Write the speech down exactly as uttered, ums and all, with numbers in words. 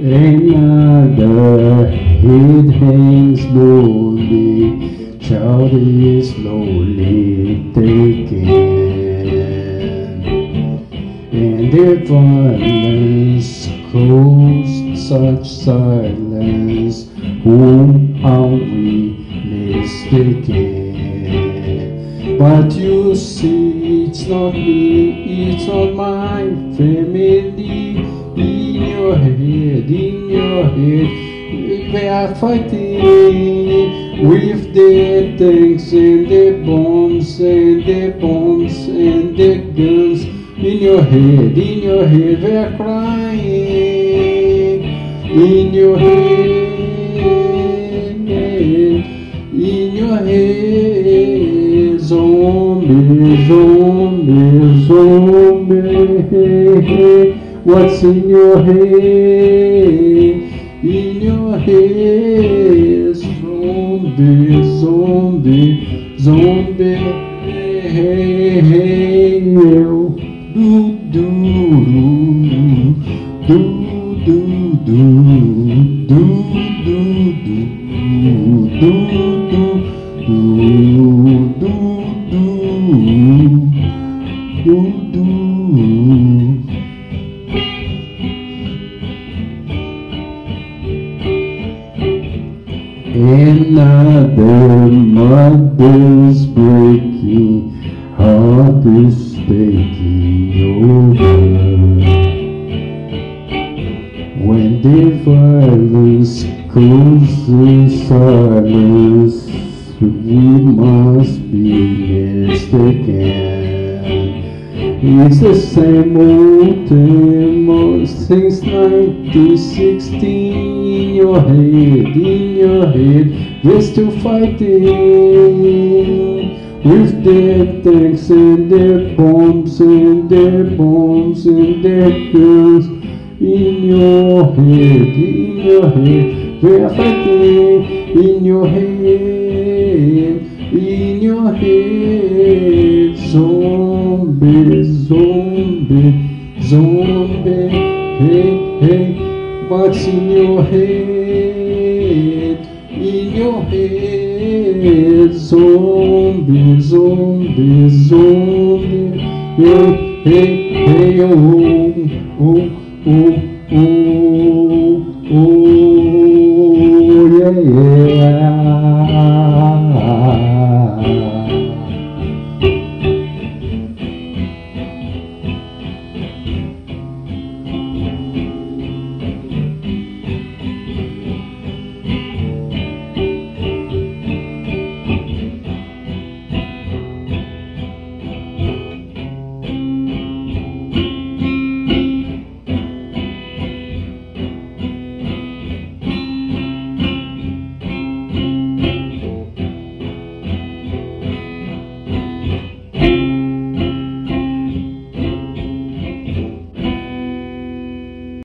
Another head hangs slowly, child is slowly taken, and their violence caused such silence. Whom are we mistaken? But you see, it's not me, it's not my family. In your head, in your head, we are fighting with the tanks and the bombs and the bombs and the guns. In your head, in your head, we are crying. In your head, in your head, zombie, zombie, zombie. What's in your head? In your head, zombie, zombie, zombie. Hey, hey, you. Do, do, do, do, do, do, do, do, do, do, do, do, do, do. Another mother's breaking, heart is taking over. When the violence causes silence, we must be mistaken. It's the same old thing since nineteen sixteen. In your head, in your head, we're still fighting with the tanks and the bombs and the bombs and the guns. In your head, in your head, we're fighting. In your head, in your head, zombie, zombie, zombie. Hey, hey, what's in your head? In your head, zombie, zombie, zombie. Hey, hey, hey, oh, oh, oh, oh, oh, yeah, yeah.